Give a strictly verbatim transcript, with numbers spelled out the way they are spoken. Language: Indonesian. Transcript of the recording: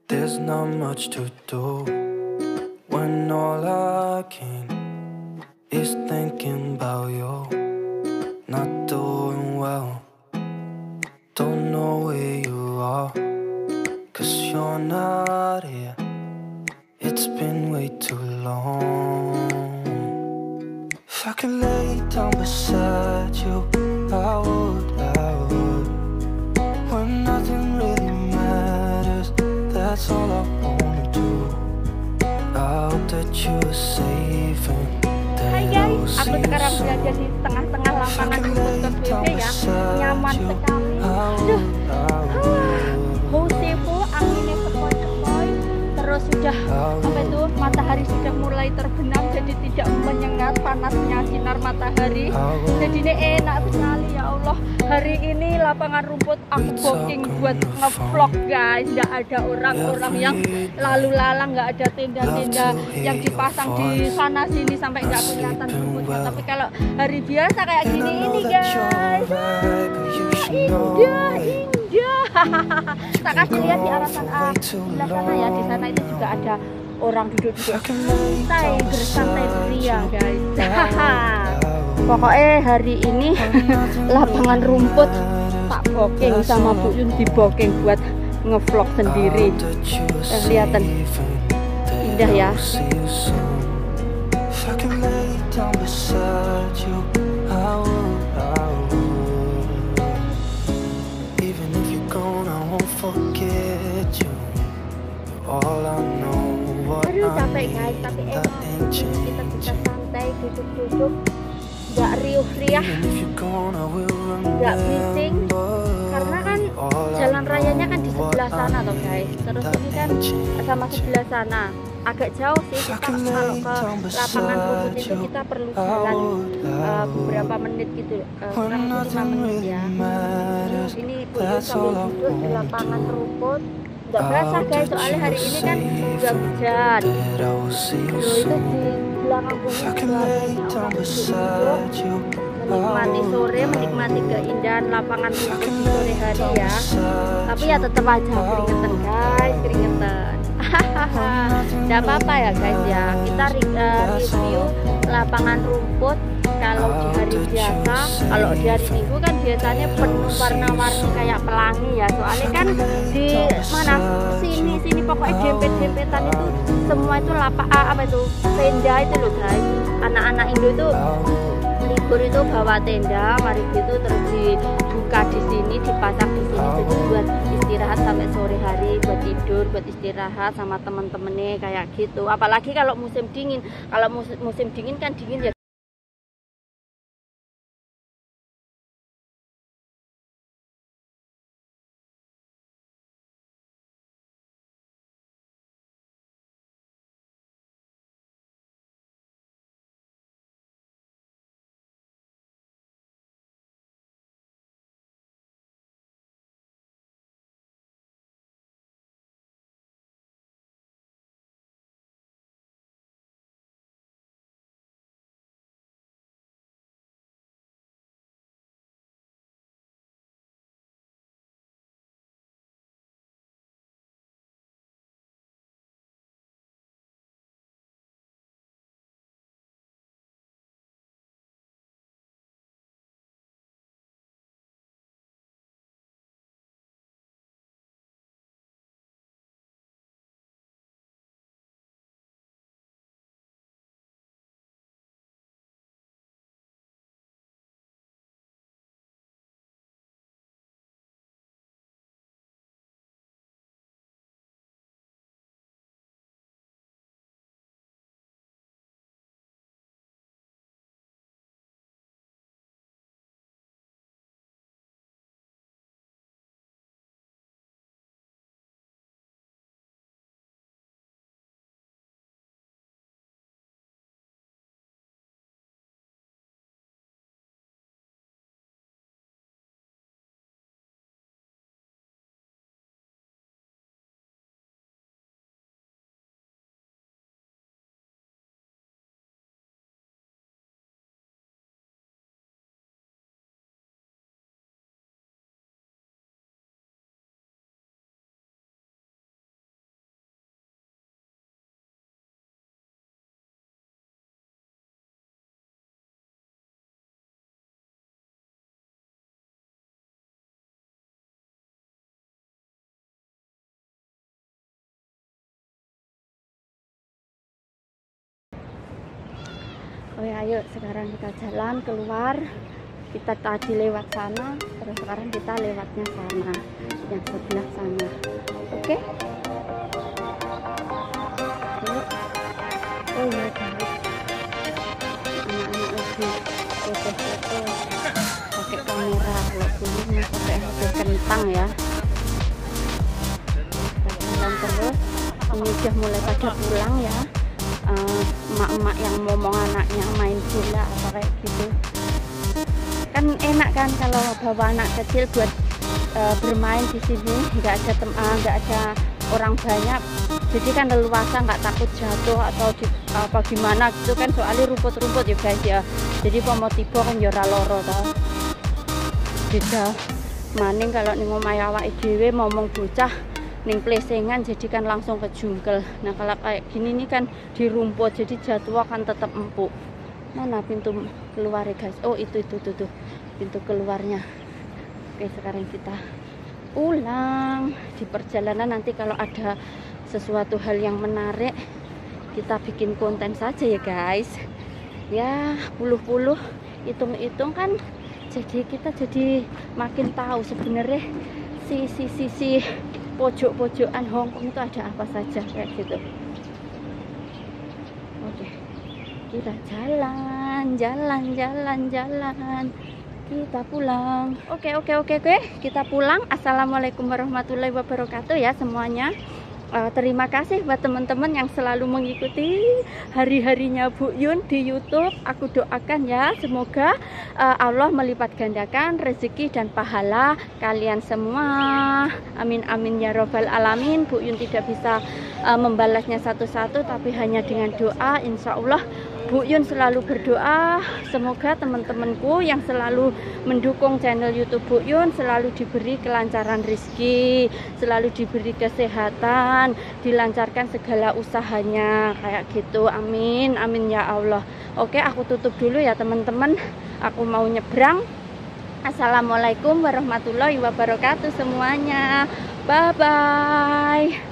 There's not much to do when all I can is thinking about you. Not doing well, don't know where you are, cause you're not here. It's been way too long. If I could lay down beside you, I would, I would. When nothing really matters, that's all I wanna do. I hope that you are safe and Hai that I guys, will aku see you sekarang soon. berada di tengah-tengah If I lapangan could rumput lay K B down B ya. beside Nyaman you, sekali. I Aduh, would, I would. Hosepo, anginnya sepoi-sepoi. Terus sudah apa itu matahari sudah mulai terbenam, jadi tidak menyengat panasnya sinar matahari. Jadi ini enak sekali ya Allah. Hari ini lapangan rumput aku booking buat ngevlog guys. Nggak ada orang-orang yang lalu lalang, nggak ada tenda-tenda yang dipasang di sana sini sampai nggak kelihatan rumputnya. Tapi kalau hari biasa kayak gini ini guys, ah, indah indah. Tak kasih lihat di arah sana, sebelah sana ya. Di sana itu juga ada orang duduk-duduk santai, bersantai ceria guys. Pokoknya hari ini lapangan rumput tak booking sama Bu Yun, di booking buat ngevlog sendiri. Eh, kelihatan indah ya. Aduh capek guys, tapi enak. Kita bisa santai, duduk-duduk, nggak riuh-riah, nggak bising. Karena kan jalan rayanya kan di sebelah sana toh guys. Terus ini kan sama sebelah sana. Agak jauh sih, kita kalau ke lapangan rumput itu kita perlu jalan uh, beberapa menit gitu, uh, kurang lebih lima menit ya. Terus ini Bu Yun sambil duduk di lapangan rumput. Nggak berasa guys, soalnya hari ini kan udah hujan. Loh, itu di belakang bumi suaranya orang duduk-duduk menikmati sore, menikmati keindahan lapangan rumput di sore hari ya. Tapi ya tetap aja keringetan guys, keringetan. Nggak apa-apa ya guys ya. Kita uh, review lapangan rumput kalau di hari biasa. Kalau di hari Minggu kan biasanya penuh warna-warni kayak pelangi ya. Soalnya kan di mana sini sini pokoknya dempet-dempetan itu semua itu lapak ah, apa itu tenda itu loh guys. Anak-anak Indo itu libur itu bawa tenda, mari gitu terus dibuka di sini, dipasang di sini, jadi buat istirahat sampai sore hari, buat tidur, buat istirahat sama teman-temannya kayak gitu. Apalagi kalau musim dingin, kalau musim, musim dingin kan dingin ya. Oh ya, ayo sekarang kita jalan keluar. Kita tadi lewat sana, terus sekarang kita lewatnya sana, yang sebelah sana. Oke? Yuk. Oh ya guys, anak-anak lagi foto-foto pakai kamera. Kalau dulu pakai H P kentang ya. Kita jalan terus. Ini udah mulai pada pulang ya. Emak-emak uh, yang ngomong anaknya main bola apa kayak gitu. Kan enak kan kalau bawa anak kecil buat uh, bermain di sini, nggak ada tem uh, nggak ada orang banyak, jadi kan leluasa, nggak takut jatuh atau di, apa gimana gitu kan, soalnya rumput-rumput ya guys ya. Jadi mau tiba kan ya ora loro tau. Beda maning kalau ning omahe awake dhewe ngomong bocah ning plesengan jadi kan langsung ke jungkel. Nah kalau kayak gini nih kan di rumput, jadi jatuh akan tetap empuk. Mana pintu keluar ya guys? Oh itu itu tuh, tuh pintu keluarnya. Oke, sekarang kita pulang. Di perjalanan nanti kalau ada sesuatu hal yang menarik kita bikin konten saja ya guys. Ya puluh-puluh hitung-hitung kan, jadi kita jadi makin tahu sebenarnya si si si si pojok-pojokan Hongkong itu ada apa saja kayak gitu. Oke, kita jalan, jalan, jalan, jalan. Kita pulang. Oke, oke, oke, oke. Kita pulang. Assalamualaikum warahmatullahi wabarakatuh ya semuanya. Uh, terima kasih buat teman-teman yang selalu mengikuti hari-harinya Bu Yun di YouTube. Aku doakan ya, semoga uh, Allah melipat gandakan rezeki dan pahala kalian semua. Amin amin ya robbal alamin. Bu Yun tidak bisa uh, membalasnya satu-satu, tapi hanya dengan doa. Insya Allah Bu Yun selalu berdoa semoga teman-temanku yang selalu mendukung channel YouTube Bu Yun selalu diberi kelancaran rezeki, selalu diberi kesehatan, dilancarkan segala usahanya kayak gitu. Amin amin ya Allah. Oke, aku tutup dulu ya teman-teman, aku mau nyebrang. Assalamualaikum warahmatullahi wabarakatuh semuanya. Bye bye.